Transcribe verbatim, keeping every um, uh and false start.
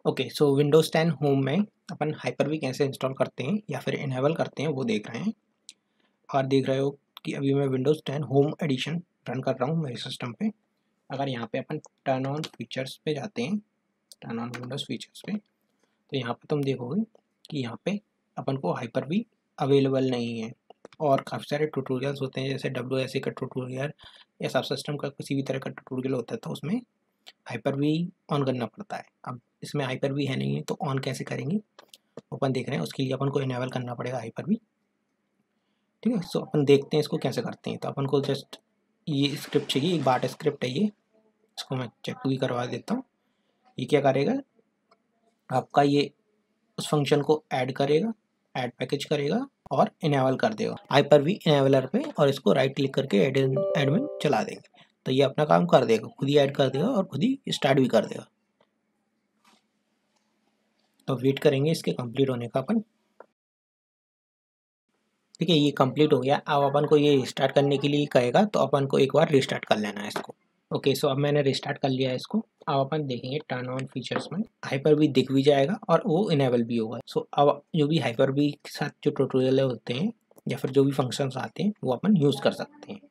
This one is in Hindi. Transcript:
Okay, so Windows ten home में अपन हाइपर-वी कैसे इंस्टॉल करते हैं या फिर इनेबल करते हैं वो देख रहे हैं। और देख रहे हो कि अभी मैं Windows ten home edition run कर रहा हूँ मेरे सिस्टम पे। अगर यहाँ पे अपन टर्न ऑन फीचर्स पे जाते हैं, टर्न ऑन विंडोज़ फीचर्स पे, तो यहाँ पे तुम देखोगे कि यहाँ पे अपन को हाइपर-वी अवेलेबल नहीं है। और काफ़ी सारे ट्यूटोरियल्स होते हैं, जैसे डब्ल्यू एस ए का ट्यूटोरियल या सब सिस्टम का किसी भी तरह का ट्यूटोरियल होता है, तो उसमें हाइपर-वी ऑन करना पड़ता है। अब इसमें हाइपर-वी है नहीं है, तो ऑन कैसे करेंगे अपन देख रहे हैं। उसके लिए अपन को इनेबल करना पड़ेगा हाइपर-वी। ठीक है, सो अपन देखते हैं इसको कैसे करते हैं। तो अपन को जस्ट ये स्क्रिप्ट चाहिए, एक बाट स्क्रिप्ट है ये, इसको मैं चेक भी करवा देता हूँ। ये क्या करेगा, आपका ये उस फंक्शन को ऐड करेगा, ऐड पैकेज करेगा और इनेबल कर देगा हाइपर-वी इनेबलर पे, और इसको राइट क्लिक करके एडमिन एडमिन चला देंगे तो ये अपना काम कर देगा, खुद ही ऐड कर देगा और खुद ही स्टार्ट भी कर देगा। तो वेट करेंगे इसके कंप्लीट होने का अपन। ठीक है, ये कंप्लीट हो गया। अब अपन को ये स्टार्ट करने के लिए कहेगा, तो अपन को एक बार रिस्टार्ट कर लेना है इसको। ओके, सो अब मैंने रिस्टार्ट कर लिया है इसको। अब अपन देखेंगे टर्न ऑन फीचर्स में हाइपर-वी दिख भी जाएगा और वो इनेबल भी होगा। सो अब जो भी हाइपर-वी के साथ जो ट्यूटोरियल होते हैं या फिर जो भी फंक्शंस आते हैं वो अपन यूज़ कर सकते हैं।